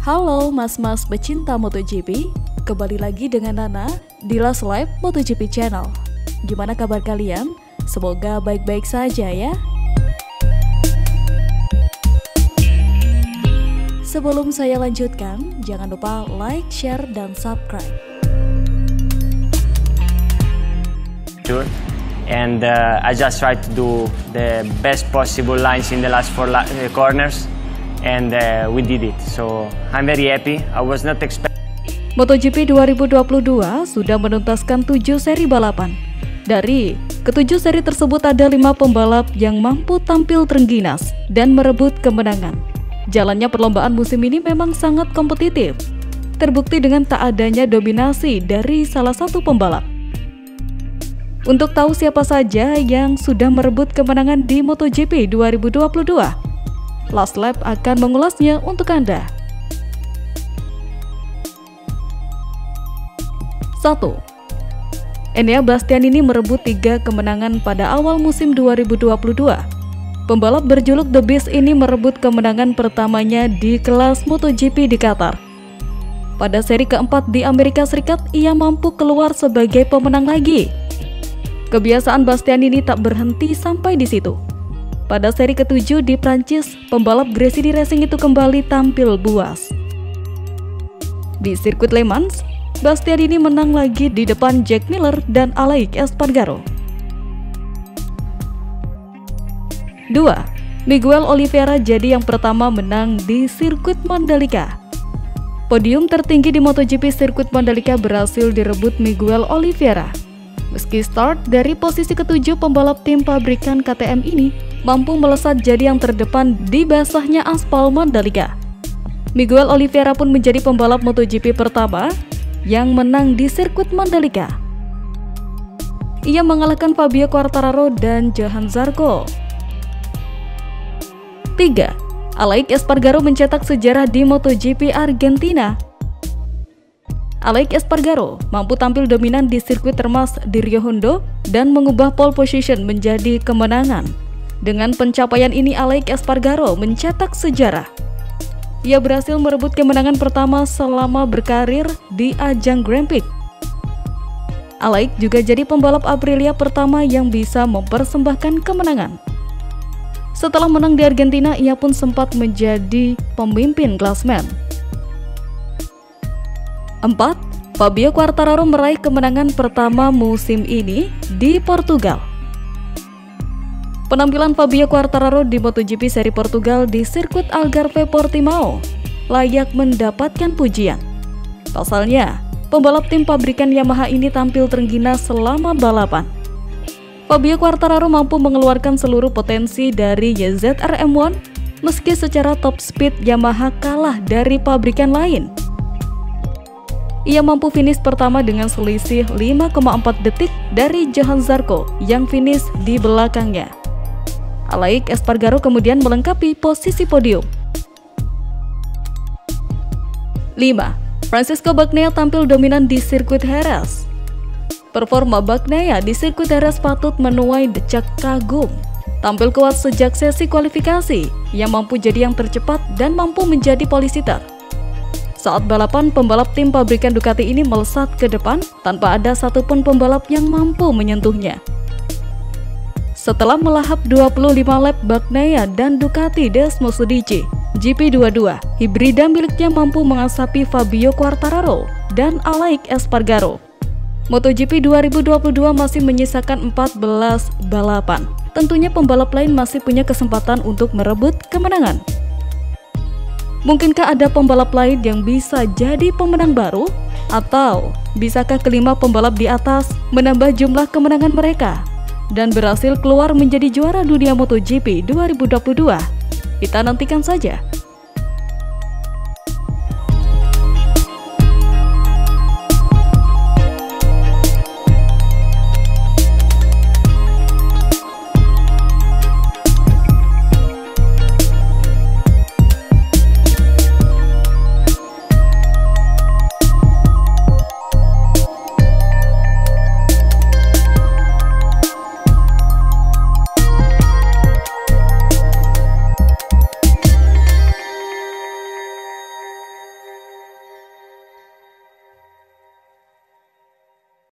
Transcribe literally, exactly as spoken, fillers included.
Halo mas-mas pecinta MotoGP, kembali lagi dengan Nana di Last Lap MotoGP Channel. Gimana kabar kalian? Semoga baik-baik saja ya. Sebelum saya lanjutkan, jangan lupa like, share, dan subscribe. Sure. And uh, I just tried to do the best possible lines in the last four uh, corners. And uh, we did it, so I'm very happy. I was not expecting. MotoGP dua ribu dua puluh dua sudah menuntaskan tujuh seri balapan. Dari ketujuh seri tersebut ada lima pembalap yang mampu tampil terengginas dan merebut kemenangan. Jalannya perlombaan musim ini memang sangat kompetitif, terbukti dengan tak adanya dominasi dari salah satu pembalap. Untuk tahu siapa saja yang sudah merebut kemenangan di MotoGP dua ribu dua puluh dua, Last Lap akan mengulasnya untuk Anda. satu. Enea Bastianini merebut tiga kemenangan pada awal musim dua ribu dua puluh dua. Pembalap berjuluk The Beast ini merebut kemenangan pertamanya di kelas MotoGP di Qatar. Pada seri keempat di Amerika Serikat, ia mampu keluar sebagai pemenang lagi. Kebiasaan Bastianini tak berhenti sampai di situ. Pada seri ketujuh di Prancis, pembalap Gresini Racing itu kembali tampil buas. Di sirkuit Le Mans, Bastianini menang lagi di depan Jack Miller dan Aleix Espargaro. dua. Miguel Oliveira jadi yang pertama menang di sirkuit Mandalika. Podium tertinggi di MotoGP sirkuit Mandalika berhasil direbut Miguel Oliveira. Meski start dari posisi ketujuh, pembalap tim pabrikan K T M ini mampu melesat jadi yang terdepan di basahnya aspal Mandalika. Miguel Oliveira pun menjadi pembalap MotoGP pertama yang menang di sirkuit Mandalika. Ia mengalahkan Fabio Quartararo dan Johann Zarco. tiga. Aleix Espargaro mencetak sejarah di MotoGP Argentina. Aleix Espargaro mampu tampil dominan di sirkuit Termas di Rio Hondo dan mengubah pole position menjadi kemenangan. Dengan pencapaian ini, Aleix Espargaro mencetak sejarah. Ia berhasil merebut kemenangan pertama selama berkarir di ajang Grand Prix. Aleix juga jadi pembalap Aprilia pertama yang bisa mempersembahkan kemenangan. Setelah menang di Argentina, ia pun sempat menjadi pemimpin klasemen. empat. Fabio Quartararo meraih kemenangan pertama musim ini di Portugal. Penampilan Fabio Quartararo di MotoGP seri Portugal di sirkuit Algarve Portimao layak mendapatkan pujian. Pasalnya, pembalap tim pabrikan Yamaha ini tampil terengginas selama balapan. Fabio Quartararo mampu mengeluarkan seluruh potensi dari Y Z R M satu meski secara top speed Yamaha kalah dari pabrikan lain. Ia mampu finish pertama dengan selisih lima koma empat detik dari Johann Zarco yang finish di belakangnya. Aleix Espargaro kemudian melengkapi posisi podium. lima. Francisco Bagnaia tampil dominan di sirkuit Jerez. Performa Bagnaia di sirkuit Jerez patut menuai decak kagum. Tampil kuat sejak sesi kualifikasi, ia mampu jadi yang tercepat dan mampu menjadi polisitter. Saat balapan, pembalap tim pabrikan Ducati ini melesat ke depan tanpa ada satupun pembalap yang mampu menyentuhnya. Setelah melahap dua puluh lima lap Bagnaia dan Ducati Desmo Sudici, G P dua puluh dua, hibrida miliknya mampu mengasapi Fabio Quartararo dan Aleix Espargaro. MotoGP dua ribu dua puluh dua masih menyisakan empat belas balapan. Tentunya pembalap lain masih punya kesempatan untuk merebut kemenangan. Mungkinkah ada pembalap lain yang bisa jadi pemenang baru? Atau bisakah kelima pembalap di atas menambah jumlah kemenangan mereka dan berhasil keluar menjadi juara dunia MotoGP dua ribu dua puluh dua? Kita nantikan saja.